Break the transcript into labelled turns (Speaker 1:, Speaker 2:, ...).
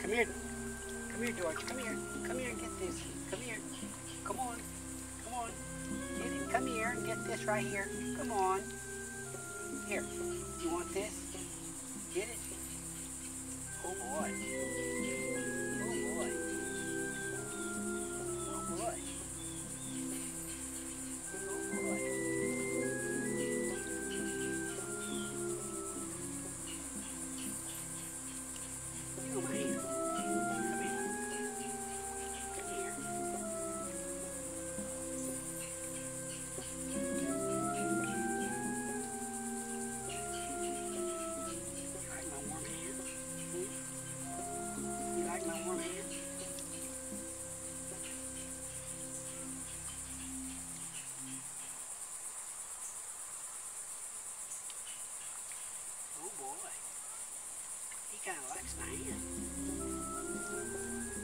Speaker 1: Come here. Come here, George. Come here. Come here and get this. Come here. Come on. Come on. Get it. Come here and get this right here. Come on. Here. You want this? Get it? Oh boy. Oh boy. Oh boy. Oh boy. You know my hand. Come here. Come here. You like my warm hand? Hmm? You like my warm hand? Oh boy. He kind of likes my hand.